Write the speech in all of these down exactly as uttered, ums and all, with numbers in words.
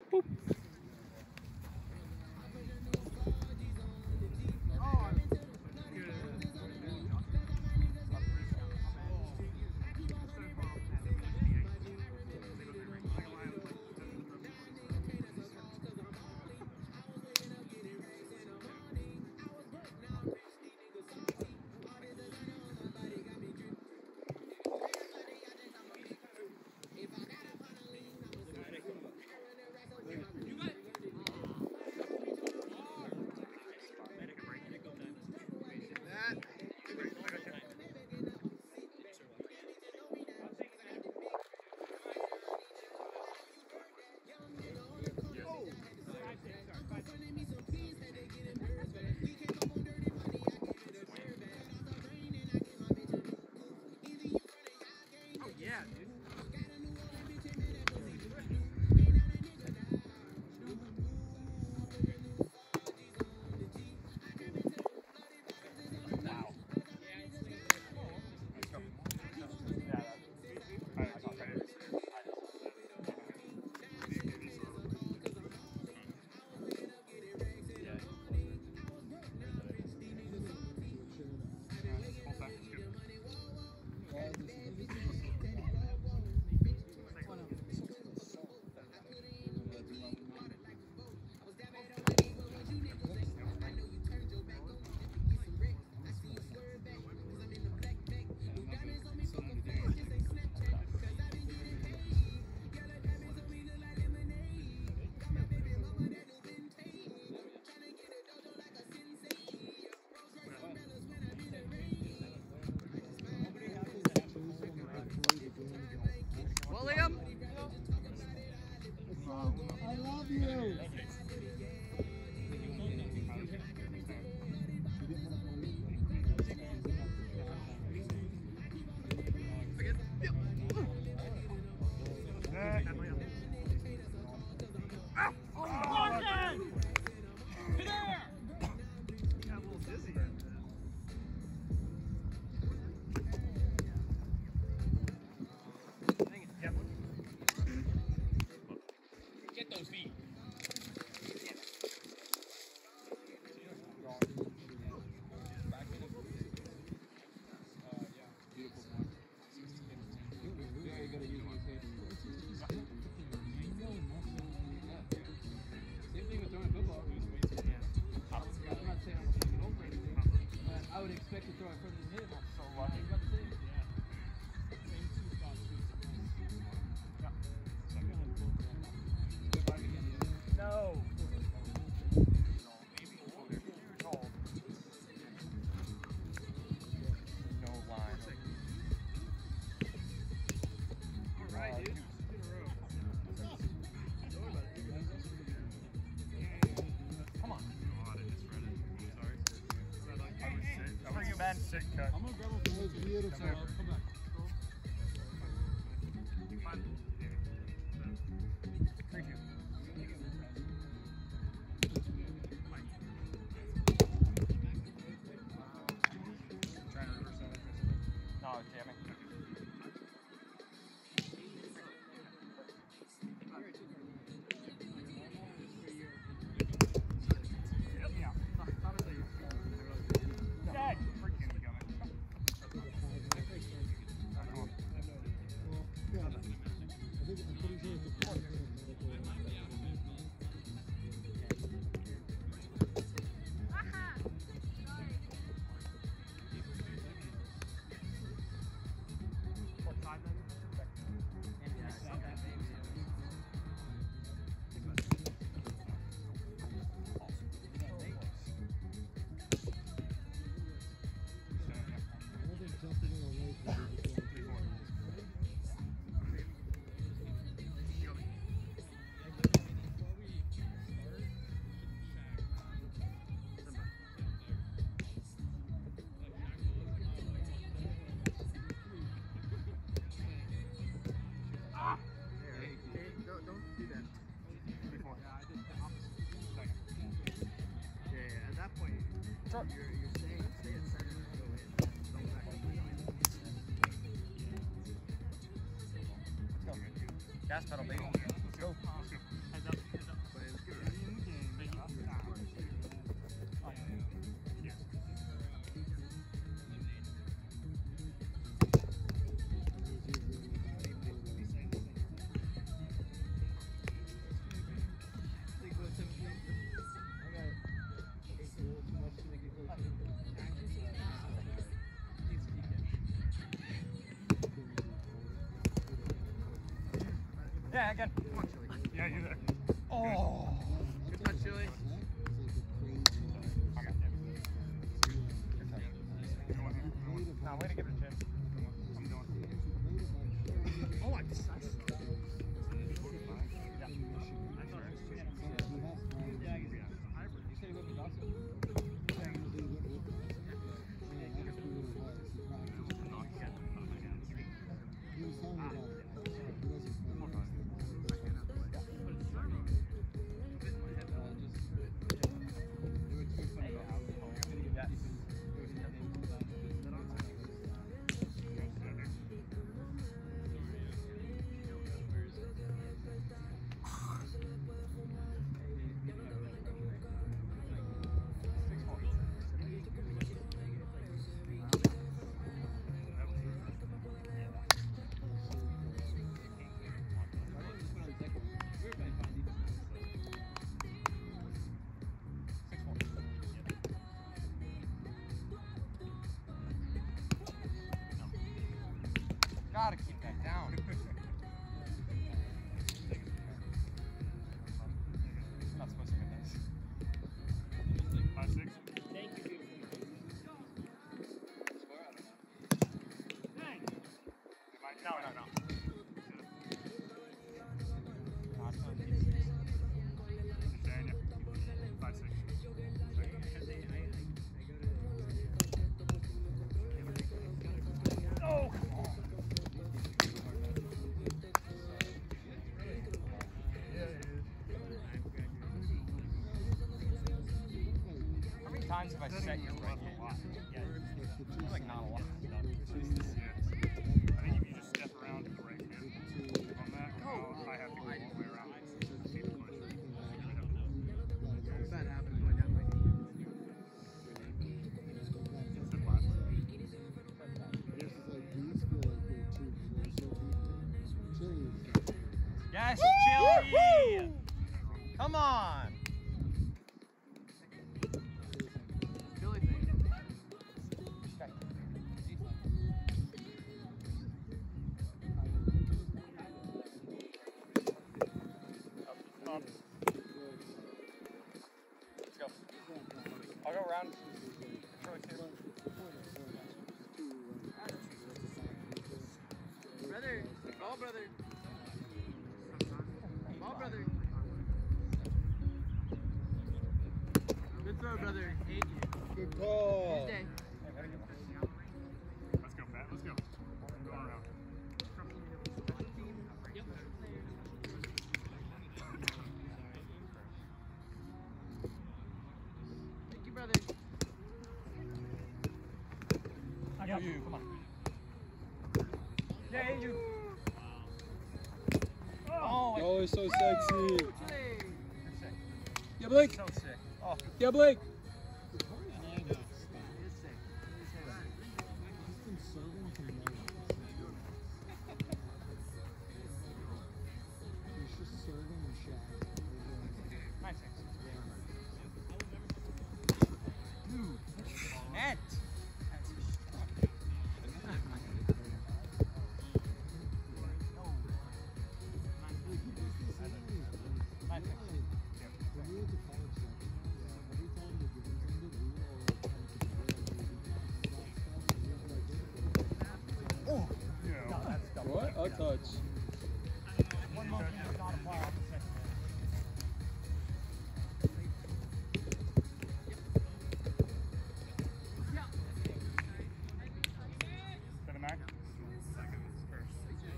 William? I love you. Get those feet. I would expect to throw in front of his head. So lucky. No. No line. All right, dude. Come on. Bring him in. Sit cut. I'm gonna grab him from his beautiful. Come back. Thank you. Trying to reverse that. No, it's jamming. You're, you're staying, stay at center and go in. Don't back up. Gas pedal, baby. Let's go. Heads up. Yeah, again. Come on, Chili. Yeah, you're there. Oh. Good touch, Chili. Nah, way to give it a chance. I'm doing. Oh, I just. Gotta keep that down. Not supposed to be this. Five, six. Thank you. No, no, no. Five, six. Oh, come on. How many times have I set your right hand? Yeah, like not a lot. Yeah. I think if you just step around to the right hand on that, I'll, I have to go all the way around. That happened going down my knee. Yes, Chili! Come on! Chili thing. Up. Let's go. I'll go around. Control two. Brother, ball brother. Ball brother. Good throw, brother. Eight. Good call. Tuesday. Let's go, Pat. Let's go. Go around. Thank you, brother. I got you. Come on. Yeah, Andrew. Oh, wait. Oh, it's so sexy. Chili. You're sick. Yeah, Blake. So sick. Oh. Yeah, Blake. He is sick. He is sick. Nice six. Dude. Net. That's Nice six. Oh. Yeah. No, that's double. What? A touch. One monkey does not apply off the second. To the Mac? Second is first.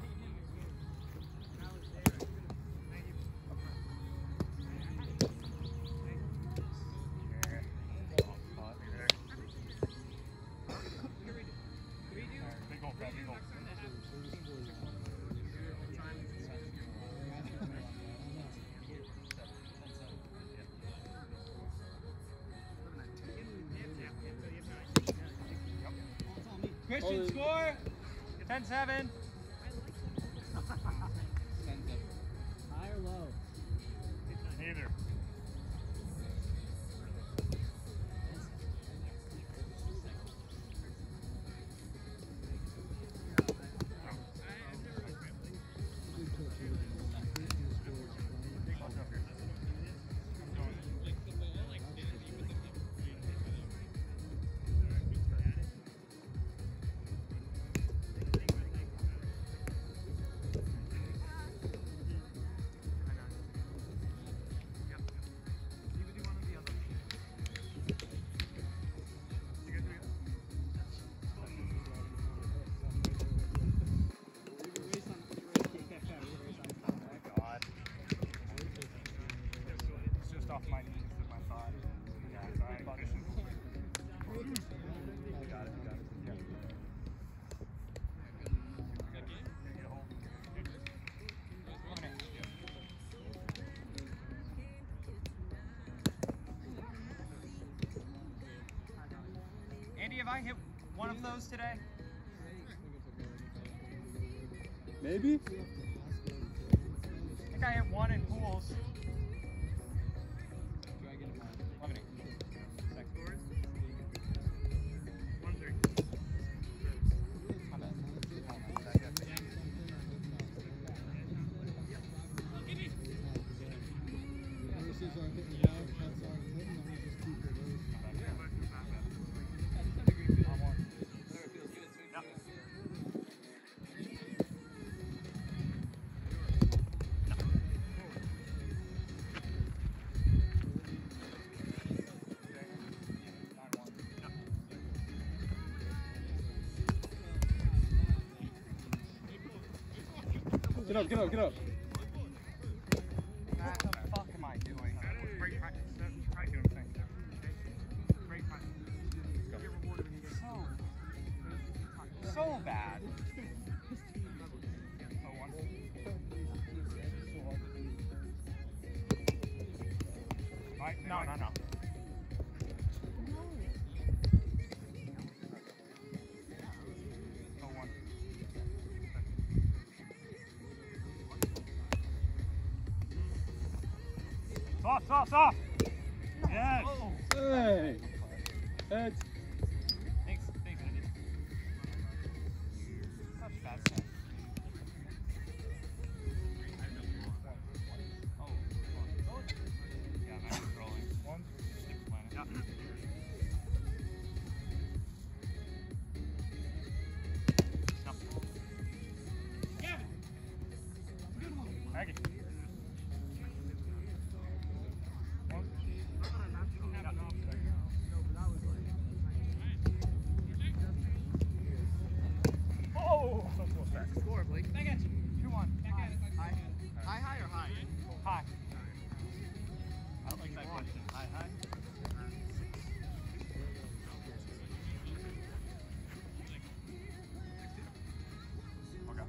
Big goal, Brad, big goal. Christian, score! ten seven. High or low? Neither. I hit one of those today? Maybe? I think I hit one in pools. Lemonade. Second. One three. My bad. Get up, get up, get up. What the fuck am I doing? Great practice. That's right. Doing things. Great practice. Get rewarded when you get So, so bad. Oh, one. Right? No, no, no. Oh, one. Soft, soft, soft. Yes. Oh. Hey. Heads. Thanks, thanks, Andy. Such bad stuff. Oh, one. Yeah, I'm actually rolling. One. Different planet. Yeah. No. Gavin. Good one. Maggie. Oh, so close back. Score, Blake. Back at you. Two one. Back at it. High. High, high, or high? Hi. I don't like that question. High, high. Okay.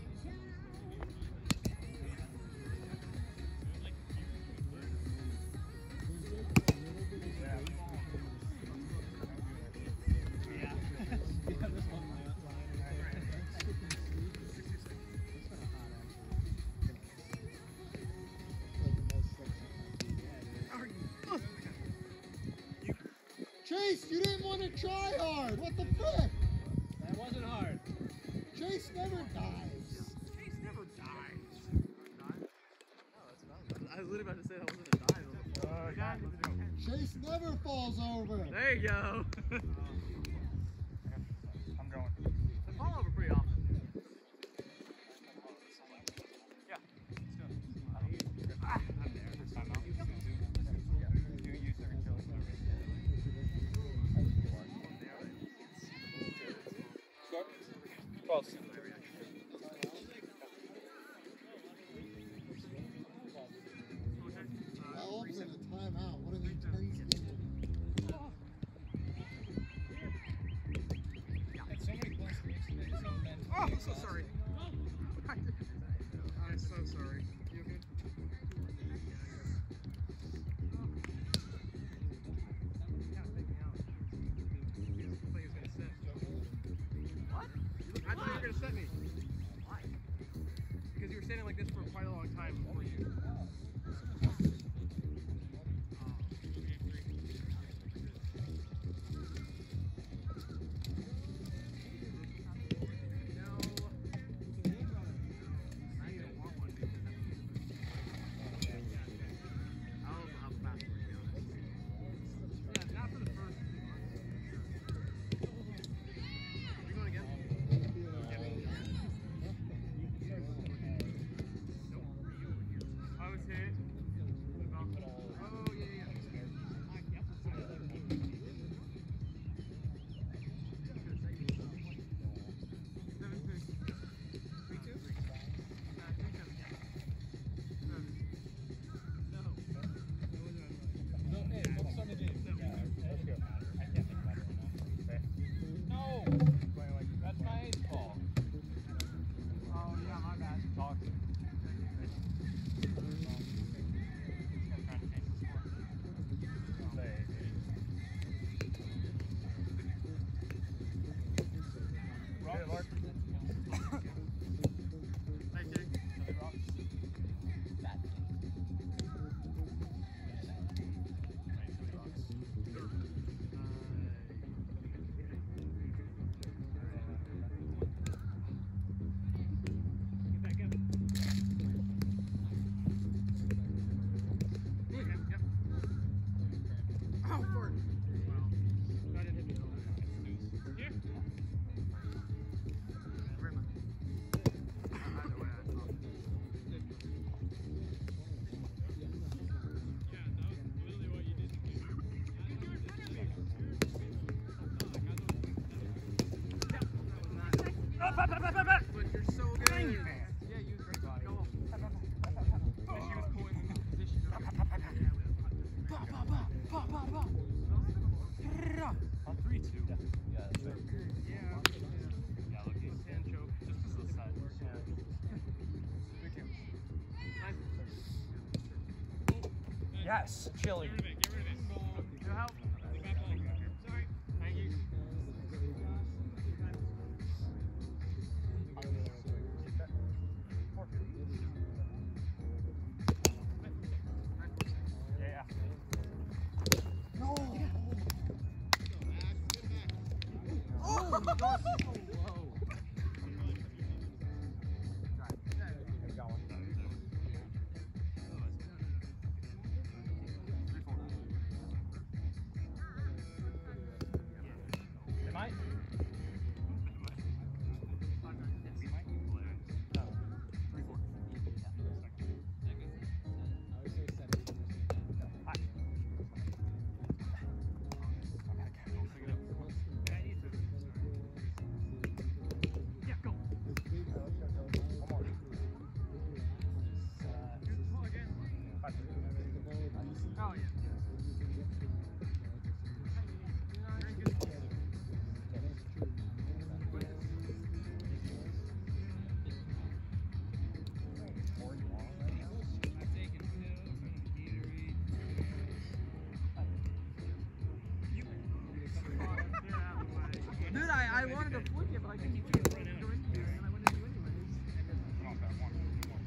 Chase, you didn't want to try hard. What the frick? That wasn't hard. Chase never dies. Chase never dies. I was literally about to say that wasn't a dive. Uh, God, let's go. Chase never falls over. There you go. I'm going. I fall over pretty often. Yeah. Let's do it. Ah, I'm there. Time out. Do you second kill? Score. Pulse. Elves in a timeout. What are they tens doing? It's so many close games today. So many. Oh, I'm so sorry. I'm so sorry. You okay? Yeah, take me out. I thought he was gonna set. What? I thought you were gonna set me. Why? Because you were standing like this for quite a long time before you. running, you fan. Yeah, you was great body. Go on. And she was cool in the position. Ba, ba, ba, ba, ba, ba. On three, two. Yeah, that's right. Yeah. Yeah, look, he's Hand choke. just to the side. Big him. Nice. Yes, chili. Get rid of it. Get rid of it. Your help. Sorry. Thank you. Yeah. No. Oh, my God. So low. Oh, yeah. Dude, I, I wanted to flick it, but I couldn't flick it. Go into it, and I went into it anyways. Come on, Pat, one, one.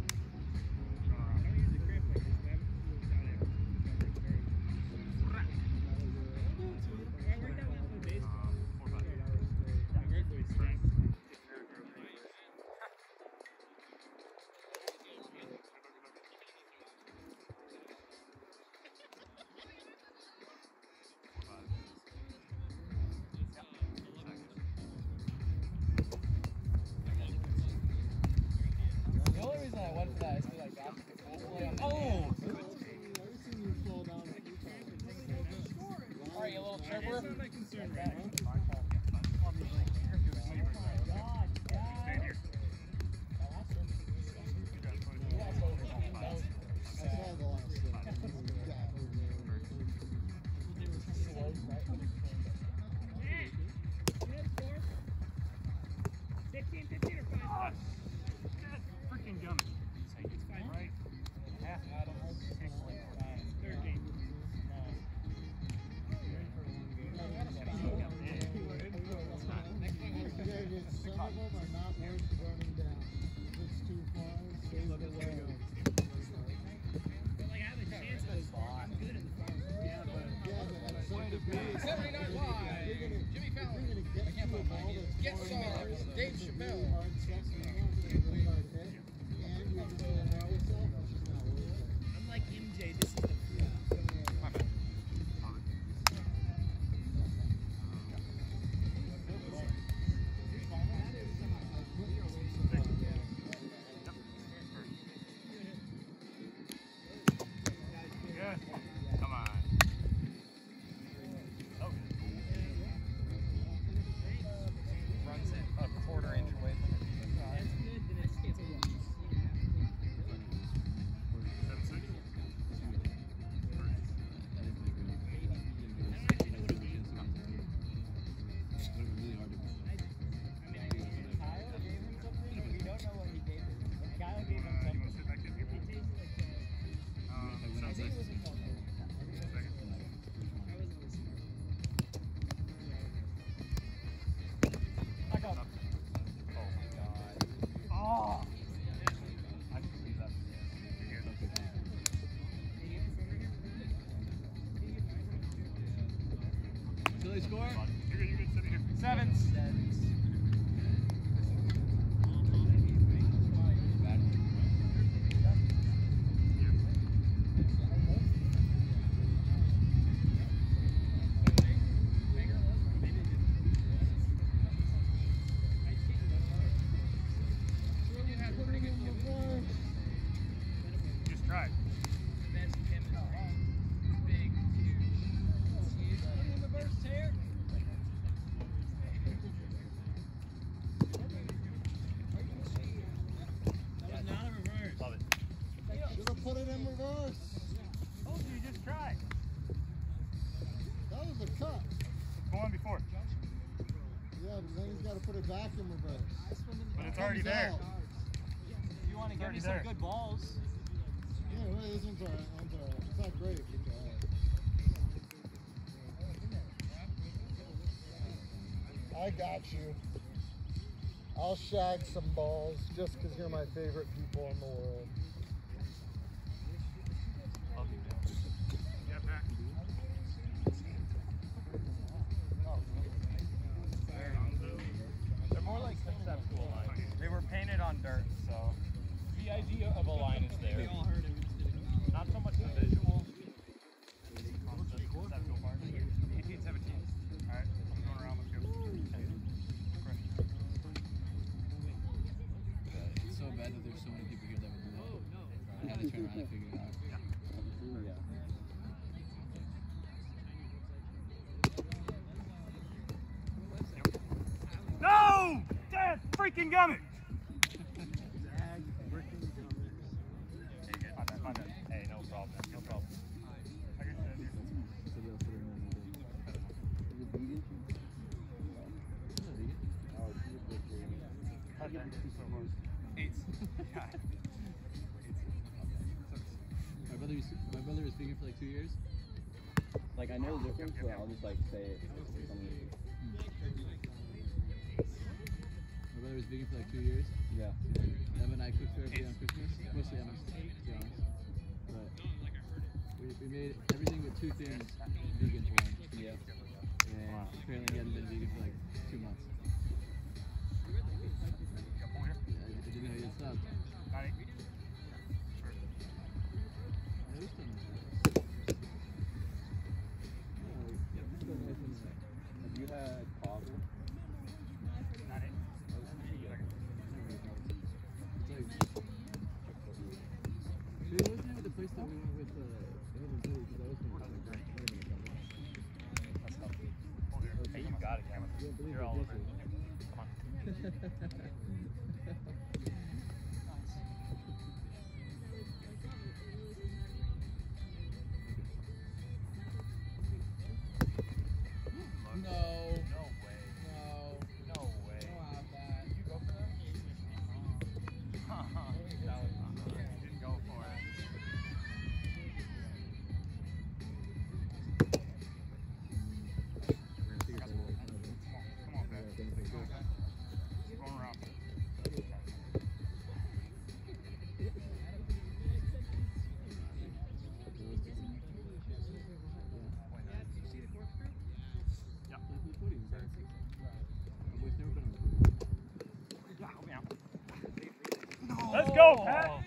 The only reason I went for that is because I got the Oh! I've seen you fall down a few times. Alright, you little chirper. That's not my concern right now. God, Stand here. I saw the last one. Yeah. fifteen, fifteen or five? Freaking gummy. It's fine. Right? Half Adam. Third game. Yeah, some of them are not worth running down. If it's too far, stay the way. But like I have a chance of I'm good in the farm. Yeah, but Yeah, but at some degree, seventy-nine wide. you're gonna, Jimmy if Fallon. you're gonna get I can't to a find my ball name. that's Get far some. enough, Dave it's Chappelle. really hard stuff, so you're not gonna really hard hit, and you're just gonna hurt yourself, which is not worth it. I'm like M J. This is the My bad. Good. Come on. Oh. Runs it a quarter inch away from the That's good. Then it's it's a wash. Seven six. Silly score? You're good, you're good. Sit here. Sevens. Just try. That's him is big, huge. It's huge. Reverse tear. vacuum reverse. But it's already there. Out. If you want to give me some there. good balls. Yeah, well, this one's alright. One's alright. It's not great, but it's alright. I got you. I'll shag some balls just because you're my favorite people in the world. Love you, man. Yeah, back. They're more like conceptual lines. They were painted on dirt, so the idea of a line is there. Not so much the visual. Conceptual part. eighteen seventeen. Alright, I'm going around. Let's go. It's so bad that there's so many people here that would do that. I had to turn around and figure it out. No! Dad freaking gummit! My bad, my bad. Hey, no problem, no problem. I can do that, dude. Eight. Yeah. My brother, was, my brother was vegan for like two years. Like, I know the difference, but I'll just like say it. My brother was vegan for like two years. Yeah. Emma and I cooked for everybody on Christmas. Mostly Emma, to be honest. But we, we made everything but two things vegan for him. Yeah. And apparently he hadn't been vegan for like two months. Yeah, I didn't know he had stopped. Got it. Yeah, we still know. Have you had coffee? Got it. Dude, wasn't it the place that we went with, uh, because that was when That's tough. Hey, you got it, Gavin. You're all over it. Come on. No. No way. No. No way. Don't have that. Did you go for that? That was, didn't go for it. Come on, Dad. Keep going around. Let's go, Pat!